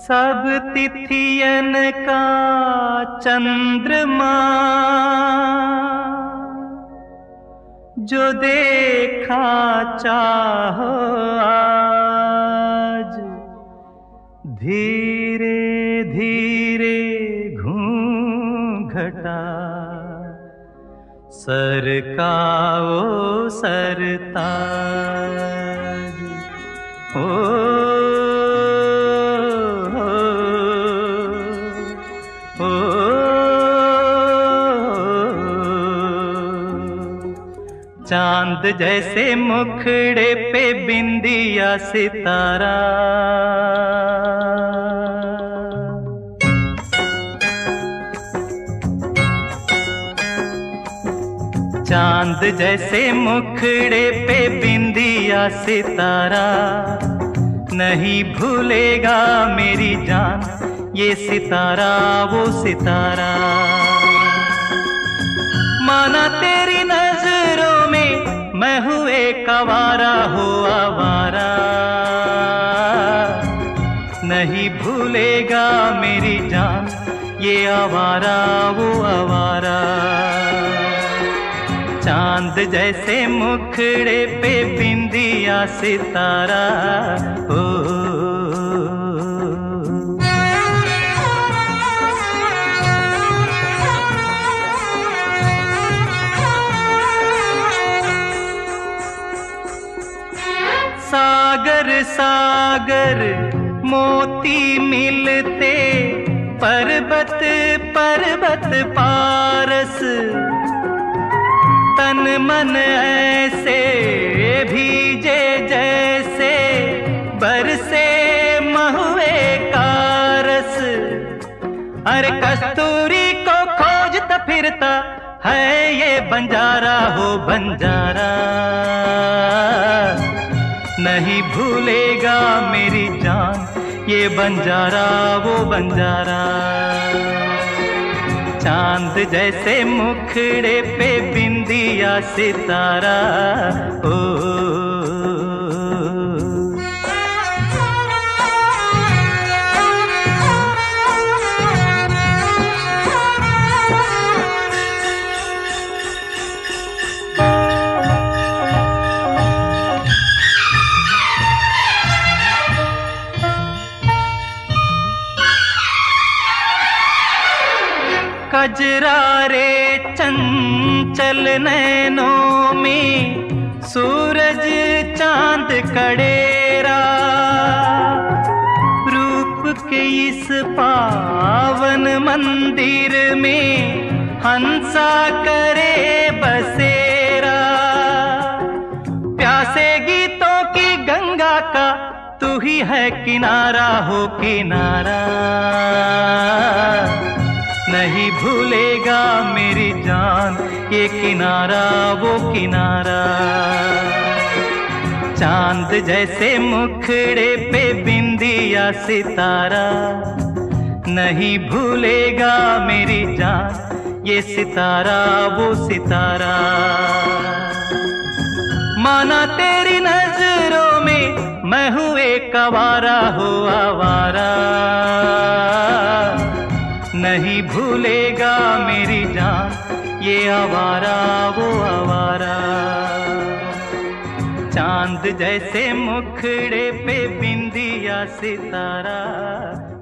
सब तिथियन का चंद्रमा जो देखा चाहो आज, धीरे धीरे घूंघटा सरकाओ सरताज। ओ चांद जैसे मुखड़े पे बिंदिया सितारा, चांद जैसे मुखड़े पे बिंदिया सितारा, नहीं भूलेगा मेरी जान ये सितारा वो सितारा। माना तेरी नजरों में मैं हूँ एक आवारा हो आवारा, नहीं भूलेगा मेरी जान ये आवारा वो आवारा। चांद जैसे मुखड़े पे बिंदिया सितारा, ओ सागर सागर मोती मिलते पर्वत पर्वत पारस, तन मन ऐसे भीजे जैसे बरसे महुए का रस। अरे कस्तूरी को खोजता फिरता है ये बंजारा हो बंजारा, नहीं भूलेगा मेरी जान ये बंजारा वो बंजारा। चांद जैसे मुखड़े पे बिंदिया सितारा, ओ कजरारे चंचल नैनों में सूरज चांद कड़ेरा, रूप के इस पावन मंदिर में हंसा करे बसेरा। प्यासे गीतों की गंगा का तू ही है किनारा हो किनारा, नहीं भूलेगा मेरी जान ये किनारा वो किनारा। चांद जैसे मुखड़े पे बिंदिया सितारा, नहीं भूलेगा मेरी जान ये सितारा वो सितारा। माना तेरी नजरों में मैं हूँ एक आवारा हो आवारा, नहीं भूलेगा मेरी जान ये आवारा वो आवारा। चांद जैसे मुखड़े पे बिंदिया सितारा,